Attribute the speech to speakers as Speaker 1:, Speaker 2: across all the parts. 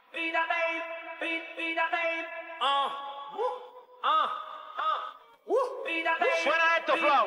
Speaker 1: Suena esto, Flow.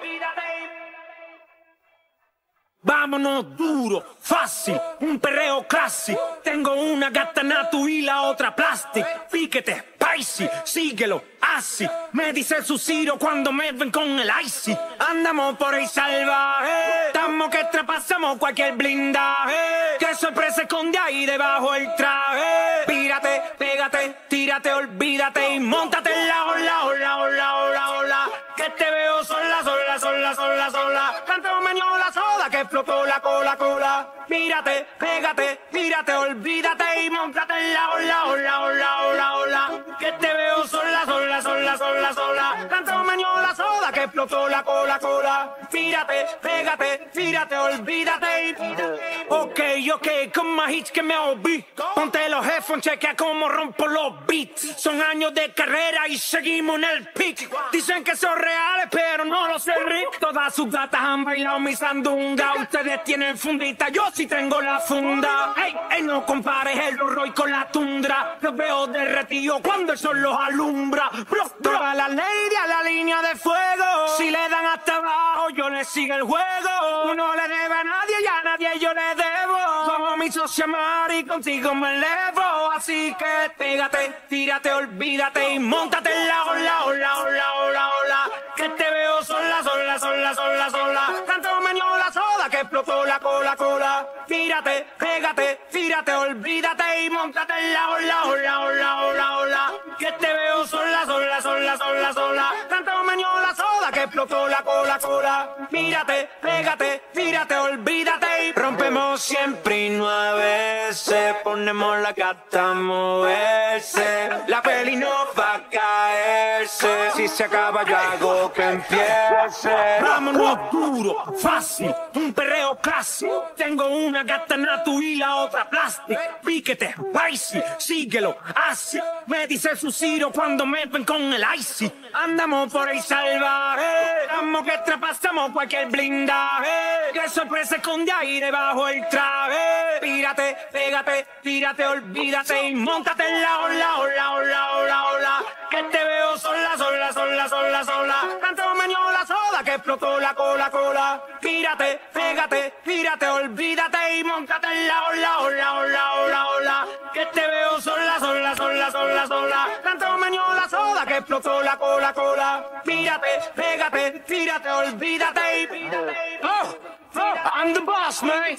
Speaker 2: Vámonos duro, fácil, un perreo clásico. Tengo una gata natu y la otra plastic. Piquete, spicy, síguelo, así. Me dice su Ciro cuando me ven con el icy. Andamos por ahí salvaje, estamos que traspasamos cualquier blindaje. Qué sorpresa esconde ahí debajo el traje. Pírate, pégate, tírate, olvídate y móntate en la ola, ola, ola, ola, ola. Que te veo sola, sola, sola, sola, sola. Tanto meñó la soda que explotó la cola, cola. Mírate, pégate, tírate, olvídate y móntate en la ola, ola, ola, ola, ola. Que te veo sola, sola, sola, sola, sola. Tanto meñó la soda que explotó la cola, cola. Mírate, pégate, tírate, olvídate y... Ok, con más hits que me oí. Ponte los headphones, chequea cómo rompo los beats. Son años de carrera y seguimos en el peak. Dicen que son reales, pero no lo sé, Rick. Todas sus gatas han bailado mi sandunga. Ustedes tienen fundita, yo sí tengo la funda. Ey, no compares el Roy con la tundra. Los veo derretidos cuando el sol los alumbra. Toda la lady a la línea de fuego. Si le dan hasta abajo, yo le sigo el juego. Uno le debe a nadie y a nadie yo le debo. Como mi socia Mari, contigo me elevo. Así que pégate, tírate, olvídate y móntate en la ola, ola, ola, ola, ola. Que te veo sola, sola, sola, sola, sola. Tanto meñó la soda que explotó la cola, cola. Tírate, pégate, tírate, olvídate y móntate en la ola, ola, ola, ola, ola. Que te veo sola, sola, sola, sola, sola. Tanto meñó la soda que explotó la cola, cola. Mírate, pégate, tírate, olvídate y rompemos siempre y 9 veces. Ponemos la gata a moverse. La peli no va a caerse. Si se acaba yo hago que empiece. Vámonos duro, fácil, un perreo clásico. Tengo una gata natu y la otra plastic. Piquete, spicy, síguelo, así. Me dice su Ciro cuando me ven con el icy. Andamos por ahí salvaje, estamos que traspasamos cualquier blindaje. Qué sorpresa esconde ahí debajo el traje. Pírate, pégate, tírate, olvídate y móntate en la ola, ola, ola, ola, ola. Que te veo sola, sola, sola, sola, sola. Tanto meñó la soda que explotó la cola, cola. Pírate, pégate, tírate, olvídate y móntate en la ola, ola, ola, ola, ola. Que te veo sola, sola, sola, sola, sola. Tanto meñó la soda que explotó la cola, cola. Pírate, pégate, tírate, olvídate y pírate. I'm the boss, man.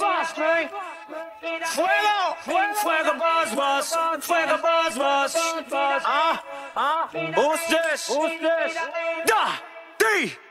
Speaker 2: Fuego, fuego, buzz, buzz. Fuego, buzz, buzz. Who's this? Da, D.